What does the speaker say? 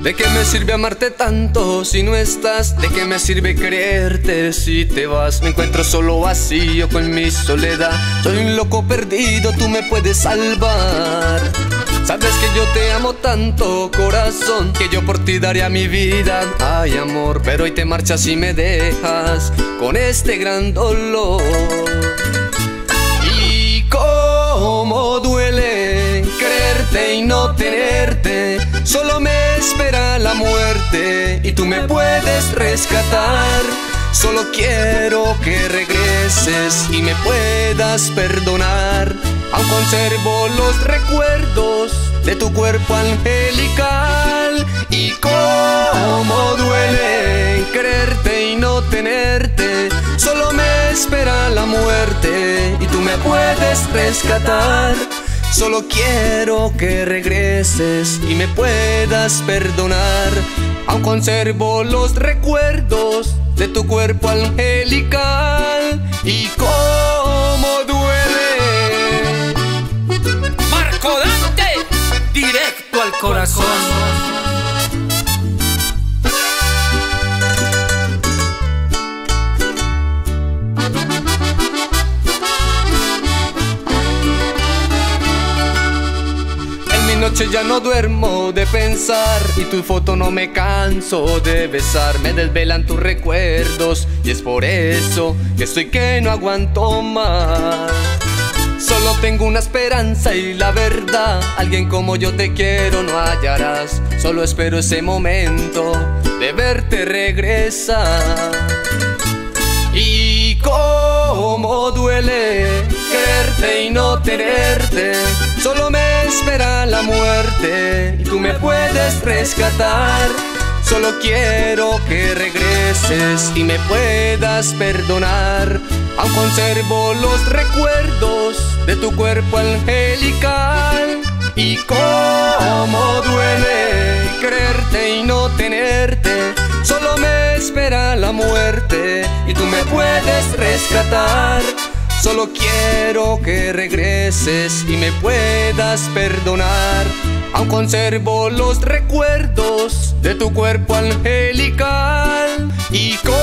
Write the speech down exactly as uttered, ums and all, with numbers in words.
¿De qué me sirve amarte tanto si no estás? ¿De qué me sirve quererte si te vas? Me encuentro solo vacío con mi soledad. Soy un loco perdido, tú me puedes salvar. Sabes que yo te amo tanto, corazón, que yo por ti daría mi vida. Ay, amor, pero hoy te marchas y me dejas con este gran dolor. Y cómo duele quererte y no tenerte. Solo me espera la muerte y tú me puedes rescatar. Solo quiero que regreses y me puedas perdonar. Aún conservo los recuerdos de tu cuerpo angelical. Y cómo duele quererte y no tenerte. Solo me espera la muerte y tú me puedes rescatar. Solo quiero que regreses y me puedas perdonar. Aún conservo los recuerdos de tu cuerpo angelical. Y cómo duele. Marco Dante, directo al corazón. Noche ya no duermo de pensar y tu foto no me canso de besar. Me desvelan tus recuerdos y es por eso que estoy que no aguanto más. Solo tengo una esperanza y la verdad, alguien como yo te quiero no hallarás. Solo espero ese momento de verte regresar. Y cómo duele quererte y no tenerte. Solo me espera la muerte y tú me puedes rescatar. Solo quiero que regreses y me puedas perdonar. Aún conservo los recuerdos de tu cuerpo angelical. Y cómo duele quererte y no tenerte. Solo me espera la muerte y tú me puedes rescatar. Solo quiero que regreses y me puedas perdonar. Aún conservo los recuerdos de tu cuerpo angelical. Y